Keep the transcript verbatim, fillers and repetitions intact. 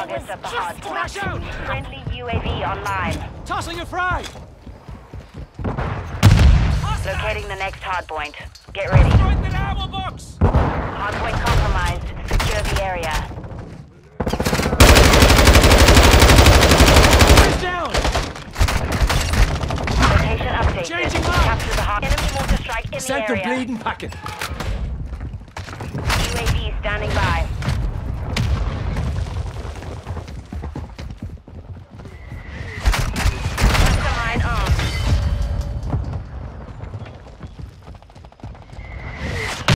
targets at the hard Flash out! point. Friendly U A V online. Tossing a frag! Locating the next hard point. Get ready. Right in the ammo box! Hard point compromised. Secure the area. He's down! Location updated. Changing map. Capture the hard enemy mortar strike in Sent the the area. bleeding packet. U A V standing by.